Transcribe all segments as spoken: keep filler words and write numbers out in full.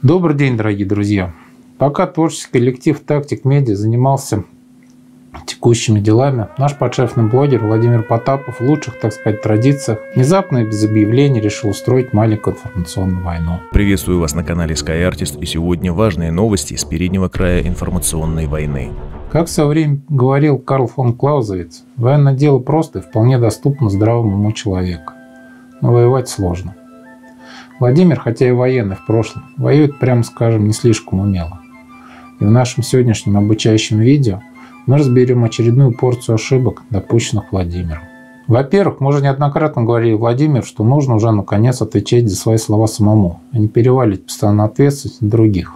Добрый день, дорогие друзья! Пока творческий коллектив «Тактик Медиа» занимался текущими делами, наш подшефный блогер Владимир Потапов в лучших, так сказать, традициях внезапно и без объявлений решил устроить маленькую информационную войну. Приветствую вас на канале SkyArtist, и сегодня важные новости с переднего края информационной войны. Как в свое время говорил Карл фон Клаузевиц, военное дело просто и вполне доступно здравому уму человека. Но воевать сложно. Владимир, хотя и военный в прошлом, воюет, прямо скажем, не слишком умело. И в нашем сегодняшнем обучающем видео мы разберем очередную порцию ошибок, допущенных Владимиром. Во-первых, мы уже неоднократно говорили Владимиру, что нужно уже наконец отвечать за свои слова самому, а не переваливать постоянно ответственность на других.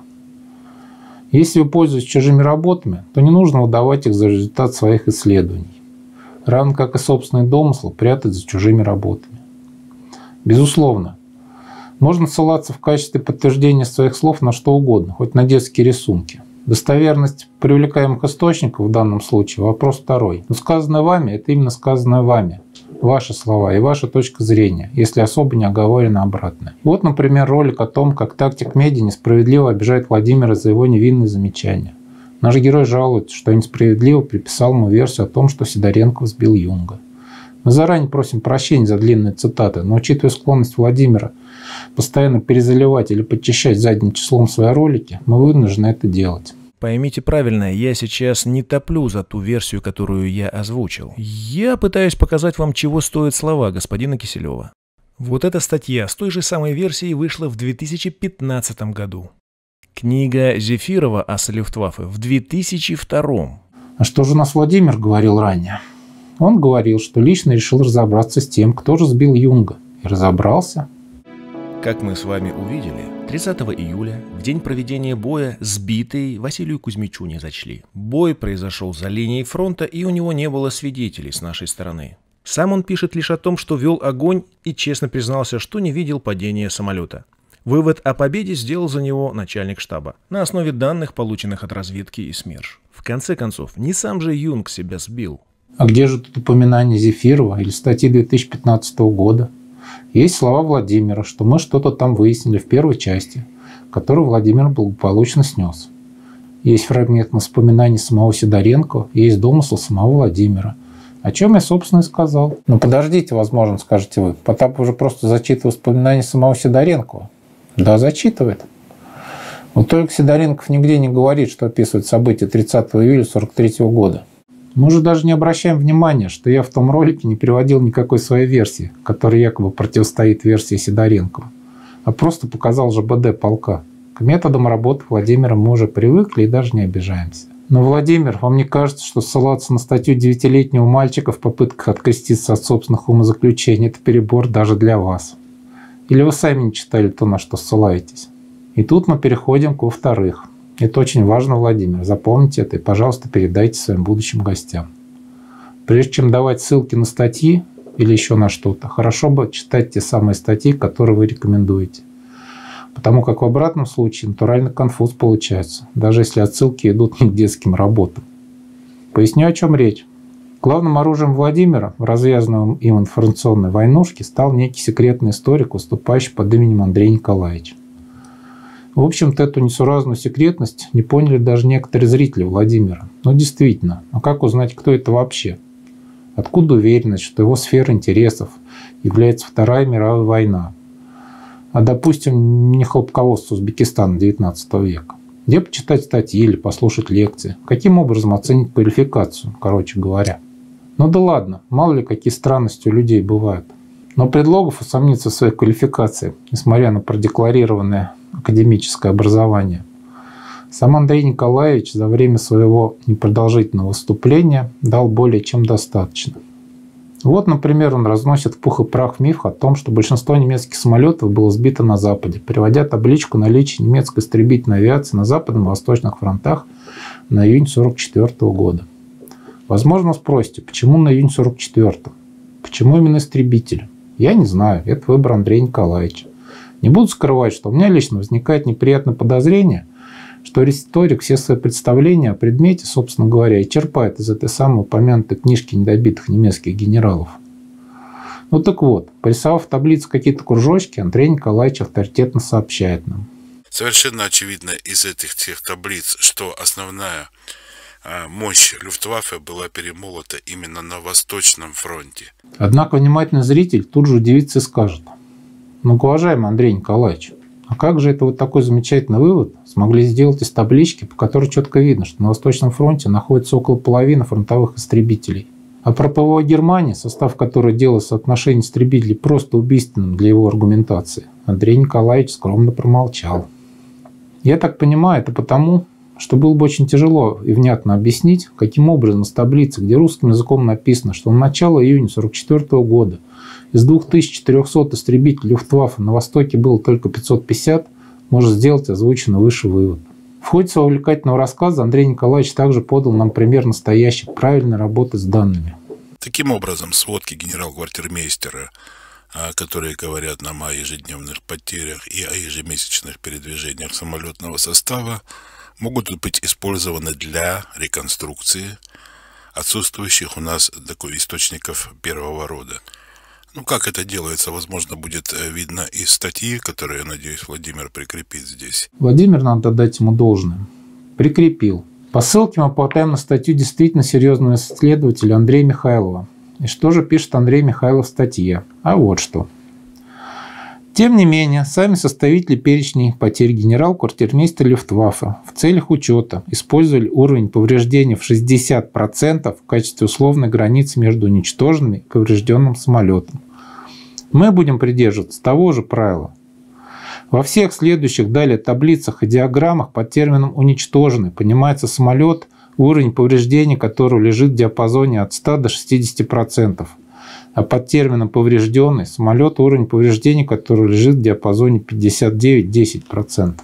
Если вы пользуетесь чужими работами, то не нужно выдавать их за результат своих исследований, равно как и собственные домыслы прятать за чужими работами. Безусловно, можно ссылаться в качестве подтверждения своих слов на что угодно, хоть на детские рисунки. Достоверность привлекаемых источников в данном случае вопрос второй. Но сказанное вами – это именно сказанное вами. Ваши слова и ваша точка зрения, если особо не оговорено обратное. Вот, например, ролик о том, как «Тактик Медиа» несправедливо обижает Владимира за его невинные замечания. Наш герой жалуется, что несправедливо приписал ему версию о том, что Сидоренко сбил Юнга. Мы заранее просим прощения за длинные цитаты, но учитывая склонность Владимира постоянно перезаливать или подчищать задним числом свои ролики, мы вынуждены это делать. Поймите правильно, я сейчас не топлю за ту версию, которую я озвучил. Я пытаюсь показать вам, чего стоят слова господина Киселева. Вот эта статья с той же самой версией вышла в две тысячи пятнадцатом году. Книга Зефирова о Люфтваффе в две тысячи втором. А что же у нас Владимир говорил ранее? Он говорил, что лично решил разобраться с тем, кто же сбил Юнга. И разобрался. Как мы с вами увидели, тридцатого июля, в день проведения боя, сбитый Василию Кузьмичу не зачли. Бой произошел за линией фронта, и у него не было свидетелей с нашей стороны. Сам он пишет лишь о том, что вел огонь и честно признался, что не видел падения самолета. Вывод о победе сделал за него начальник штаба на основе данных, полученных от разведки и СМЕРШ. В конце концов, не сам же Юнг себя сбил. А где же тут упоминание Зефирова или статьи две тысячи пятнадцатого года? Есть слова Владимира, что мы что-то там выяснили в первой части, которую Владимир благополучно снес. Есть фрагмент воспоминаний самого Сидоренко, есть домысл самого Владимира. О чем я, собственно, и сказал. Ну подождите, возможно, скажете вы. Потапов уже просто зачитывает воспоминания самого Сидоренко. Да, зачитывает. Вот только Сидоренков нигде не говорит, что описывает события тридцатого июля сорок третьего года. Мы же даже не обращаем внимания, что я в том ролике не приводил никакой своей версии, которая якобы противостоит версии Сидоренко, а просто показал ЖБД полка. К методам работы Владимира мы уже привыкли и даже не обижаемся. Но, Владимир, вам не кажется, что ссылаться на статью девятилетнего мальчика в попытках откреститься от собственных умозаключений – это перебор даже для вас? Или вы сами не читали то, на что ссылаетесь? И тут мы переходим к во-вторых. Это очень важно, Владимир. Запомните это и, пожалуйста, передайте своим будущим гостям. Прежде чем давать ссылки на статьи или еще на что-то, хорошо бы читать те самые статьи, которые вы рекомендуете. Потому как в обратном случае натурально конфуз получается, даже если отсылки идут не к детским работам. Поясню, о чем речь. Главным оружием Владимира в развязанном им информационной войнушке стал некий секретный историк, выступающий под именем Андрей Николаевич. В общем-то, эту несуразную секретность не поняли даже некоторые зрители Владимира. Но действительно, а как узнать, кто это вообще? Откуда уверенность, что его сферой интересов является Вторая мировая война? А, допустим, не хлопководство Узбекистана девятнадцатого века. Где почитать статьи или послушать лекции? Каким образом оценить квалификацию, короче говоря? Ну да ладно, мало ли какие странности у людей бывают. Но предлогов усомниться в своей квалификации, несмотря на продекларированное академическое образование, сам Андрей Николаевич за время своего непродолжительного выступления дал более чем достаточно. Вот, например, он разносит в пух и прах миф о том, что большинство немецких самолетов было сбито на Западе, приводя табличку наличия немецкой истребительной авиации на Западном и Восточных фронтах на июнь сорок четвёртого года. Возможно, спросите, почему на июнь сорок четвёртого? Почему именно истребители? Я не знаю, это выбор Андрея Николаевича. Не буду скрывать, что у меня лично возникает неприятное подозрение, что историк все свои представления о предмете, собственно говоря, и черпает из этой самой упомянутой книжки недобитых немецких генералов. Ну так вот, порисовав в таблице какие-то кружочки, Андрей Николаевич авторитетно сообщает нам. Совершенно очевидно из этих тех таблиц, что основная мощь Люфтваффе была перемолота именно на Восточном фронте. Однако внимательный зритель тут же удивится и скажет: ну, уважаемый Андрей Николаевич, а как же это вот такой замечательный вывод смогли сделать из таблички, по которой четко видно, что на Восточном фронте находится около половины фронтовых истребителей? А про ПВО Германии, состав которой делал соотношение истребителей просто убийственным для его аргументации, Андрей Николаевич скромно промолчал. Я так понимаю, это потому, что было бы очень тяжело и внятно объяснить, каким образом с таблицы, где русским языком написано, что на начало июня сорок четвёртого года из двух тысяч четырёхсот истребителей Люфтваффе на Востоке было только пятьсот пятьдесят, может сделать озвученный выше вывод. В ходе своего увлекательного рассказа Андрей Николаевич также подал нам пример настоящей правильной работы с данными. Таким образом, сводки генерал-квартирмейстера, которые говорят нам о ежедневных потерях и о ежемесячных передвижениях самолетного состава, могут быть использованы для реконструкции отсутствующих у нас источников первого рода. Ну, как это делается, возможно, будет видно из статьи, которую, я надеюсь, Владимир прикрепит здесь. Владимир, надо дать ему должное, прикрепил. По ссылке мы попадаем на статью действительно серьезного исследователя Андрея Михайлова. И что же пишет Андрей Михайлов в статье? А вот что. Тем не менее, сами составители перечней потерь генерал-квартирмейстер Люфтваффе в целях учета использовали уровень повреждений в шестьдесят процентов в качестве условной границы между уничтоженным и поврежденным самолетом. Мы будем придерживаться того же правила. Во всех следующих далее таблицах и диаграммах под термином «уничтоженный» понимается самолет, уровень повреждений которого лежит в диапазоне от ста до шестидесяти процентов. А под термином «поврежденный» самолет, уровень повреждений которого лежит в диапазоне пятьдесят девять — десять процентов.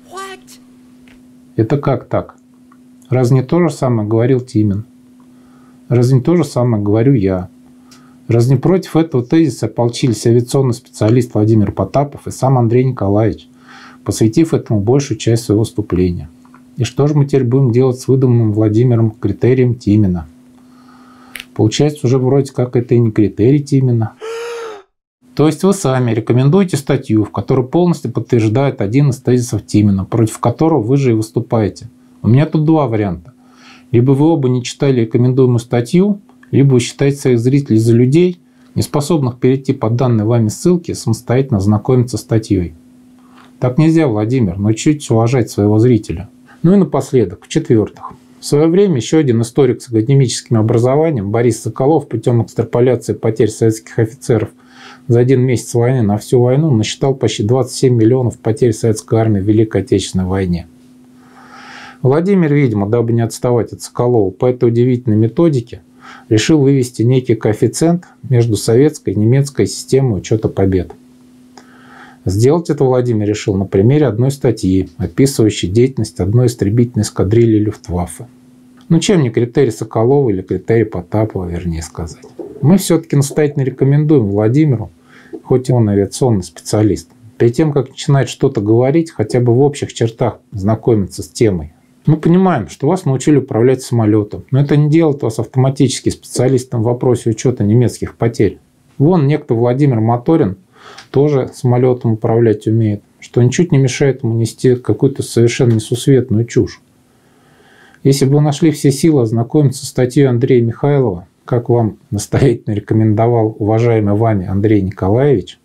Это как так? Разве не то же самое говорил Тимин? Разве не то же самое говорю я? Разве не против этого тезиса ополчились авиационный специалист Владимир Потапов и сам Андрей Николаевич, посвятив этому большую часть своего выступления? И что же мы теперь будем делать с выдуманным Владимиром критерием Тимина? Получается, уже вроде как это и не критерий Тимина. То есть вы сами рекомендуете статью, в которой полностью подтверждает один из тезисов Тимина, против которого вы же и выступаете. У меня тут два варианта. Либо вы оба не читали рекомендуемую статью, либо вы считаете своих зрителей за людей, не способных перейти по данной вами ссылке и самостоятельно знакомиться с статьей. Так нельзя, Владимир, научитесь уважать своего зрителя. Ну и напоследок, в-четвертых. В свое время еще один историк с академическим образованием, Борис Соколов, путем экстраполяции потерь советских офицеров за один месяц войны на всю войну насчитал почти двадцать семь миллионов потерь советской армии в Великой Отечественной войне. Владимир, видимо, дабы не отставать от Соколова по этой удивительной методике, решил вывести некий коэффициент между советской и немецкой системой учета побед. Сделать это Владимир решил на примере одной статьи, описывающей деятельность одной истребительной эскадрильи Люфтваффе. Ну чем не критерий Соколова или критерий Потапова, вернее сказать. Мы все-таки настоятельно рекомендуем Владимиру, хоть и он авиационный специалист, перед тем, как начинать что-то говорить, хотя бы в общих чертах знакомиться с темой. Мы понимаем, что вас научили управлять самолетом, но это не делает вас автоматически специалистом в вопросе учета немецких потерь. Вон некто Владимир Моторин тоже самолетом управлять умеет, что ничуть не мешает ему нести какую-то совершенно несусветную чушь. Если бы вы нашли все силы ознакомиться с статьей Андрея Михайлова, как вам настоятельно рекомендовал уважаемый вами Андрей Николаевич,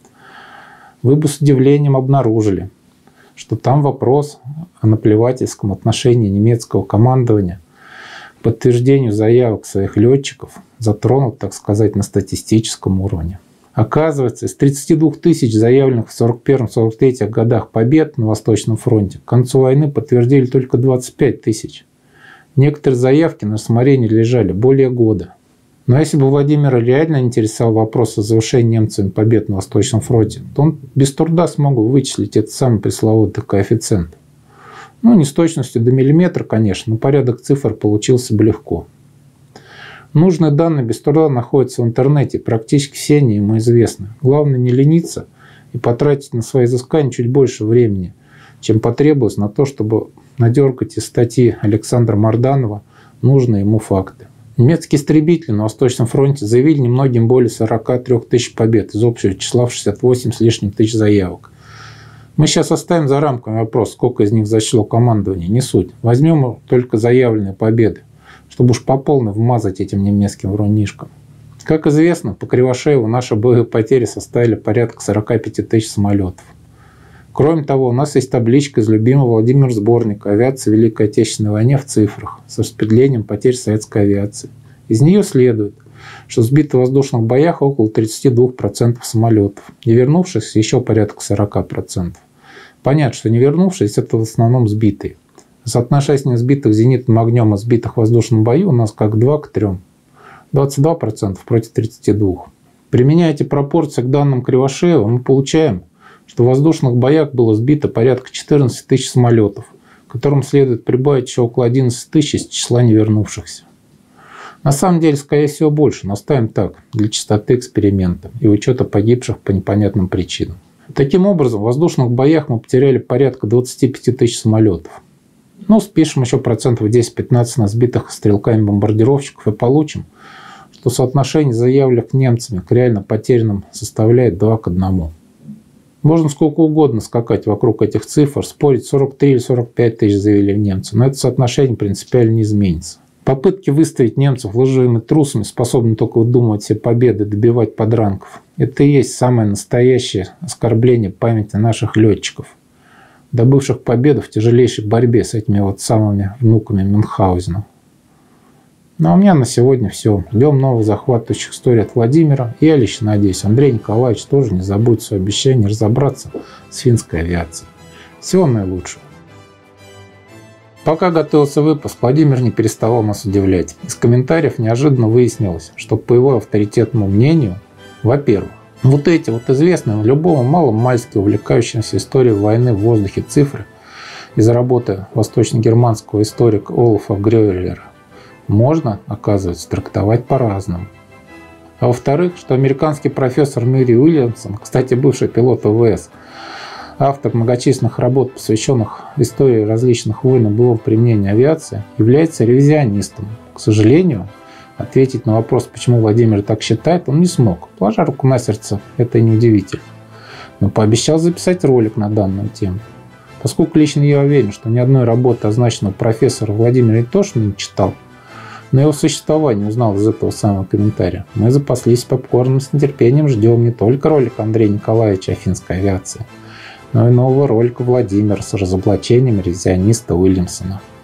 вы бы с удивлением обнаружили, что там вопрос о наплевательском отношении немецкого командования к подтверждению заявок своих летчиков затронут, так сказать, на статистическом уровне. Оказывается, из тридцати двух тысяч заявленных в сорок первом — сорок третьем годах побед на Восточном фронте к концу войны подтвердили только двадцать пять тысяч. Некоторые заявки на рассмотрение лежали более года. Но если бы Владимира реально интересовал вопрос о завершении немцами побед на Восточном фронте, то он без труда смог бы вычислить этот самый пресловутый коэффициент. Ну, не с точностью до миллиметра, конечно, но порядок цифр получился бы легко. Нужные данные без труда находятся в интернете, практически все они ему известны. Главное не лениться и потратить на свои изыскания чуть больше времени, чем потребуется на то, чтобы надергать из статьи Александра Марданова нужные ему факты. Немецкие истребители на Восточном фронте заявили немногим более сорока трёх тысяч побед из общего числа в шестьдесят восемь с лишним тысяч заявок. Мы сейчас оставим за рамками вопрос, сколько из них зачло командование, не суть. Возьмем только заявленные победы, чтобы уж по полной вмазать этим немецким врунишкам. Как известно, по Кривошееву наши боевые потери составили порядка сорок пять тысяч самолетов. Кроме того, у нас есть табличка из любимого Владимира сборника «Авиация в Великой Отечественной войне в цифрах» с распределением потерь советской авиации. Из нее следует, что сбито в воздушных боях около тридцати двух процентов самолетов, не вернувшихся еще порядка сорока процентов. Понятно, что не вернувшиеся – это в основном сбитые. Соотношение сбитых зенитным огнем и сбитых в воздушном бою у нас как два к трем. двадцать два процента против тридцати двух процентов. Применяя эти пропорции к данным Кривошеева, мы получаем, что в воздушных боях было сбито порядка четырнадцати тысяч самолетов, которым следует прибавить еще около одиннадцати тысяч из числа невернувшихся. На самом деле, скорее всего, больше, но ставим так, для чистоты эксперимента и учета погибших по непонятным причинам. Таким образом, в воздушных боях мы потеряли порядка двадцати пяти тысяч самолетов. Ну, спишем еще процентов десять-пятнадцать на сбитых стрелками бомбардировщиков и получим, что соотношение заявленных немцами к реально потерянным составляет два к одному. Можно сколько угодно скакать вокруг этих цифр, спорить сорок три или сорок пять тысяч заявили немцы, но это соотношение принципиально не изменится. Попытки выставить немцев лживыми трусами, способны только выдумывать все победы, добивать подранков. Это и есть самое настоящее оскорбление памяти наших летчиков, добывших победу в тяжелейшей борьбе с этими вот самыми внуками Мюнхгаузена. Ну а у меня на сегодня все. Ждем новых захватывающих историй от Владимира. И я лично надеюсь, Андрей Николаевич тоже не забудет свое обещание разобраться с финской авиацией. Всего наилучшего. Пока готовился выпуск, Владимир не переставал нас удивлять. Из комментариев неожиданно выяснилось, что по его авторитетному мнению, во-первых, вот эти вот известные любому маломальски увлекающимся историей войны в воздухе цифры из работы восточно-германского историка Олафа Грёйлера можно, оказывается, трактовать по-разному. А во-вторых, что американский профессор Мюррей Уильямсон, кстати, бывший пилот ВВС, автор многочисленных работ, посвященных истории различных войн и боевого применения авиации, является ревизионистом. К сожалению, ответить на вопрос, почему Владимир так считает, он не смог. Положа руку на сердце, это и неудивительно. Но пообещал записать ролик на данную тему. Поскольку лично я уверен, что ни одной работы означенного профессора Владимир не то что не читал, но его существование узнал из этого самого комментария, мы запаслись попкорном, с нетерпением ждем не только ролика Андрея Николаевича о финской авиации, но и нового ролика Владимира с разоблачением ревизиониста Уильямсона.